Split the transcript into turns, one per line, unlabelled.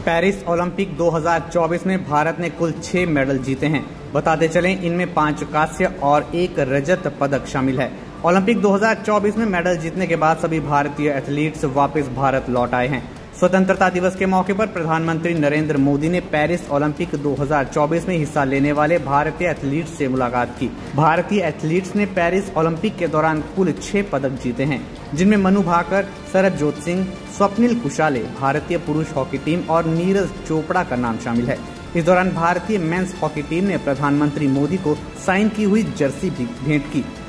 Paris Olympic 2024 में भारत ने कुल 6 मेडल जीते हैं। बताते चलें, इनमें 5 कांस्य और 1 रजत पदक शामिल है। ओलंपिक 2024 में मेडल जीतने के बाद सभी भारतीय एथलीट्स वापस भारत लौट आए हैं। स्वतंत्रता दिवस के मौके पर प्रधानमंत्री नरेंद्र मोदी ने पेरिस ओलंपिक 2024 में हिस्सा लेने वाले भारतीय एथलीट्स से मुलाकात की। भारतीय एथलीट्स ने पेरिस ओलंपिक के दौरान कुल 6 पदक जीते हैं, जिनमें मनु भाकर, सरबजोत सिंह, स्वप्निल कुशाले, भारतीय पुरुष हॉकी टीम और नीरज चोपड़ा का नाम शामिल है। इस दौरान भारतीय मेंस हॉकी टीम ने प्रधानमंत्री मोदी को साइन की हुई जर्सी भी भेंट की।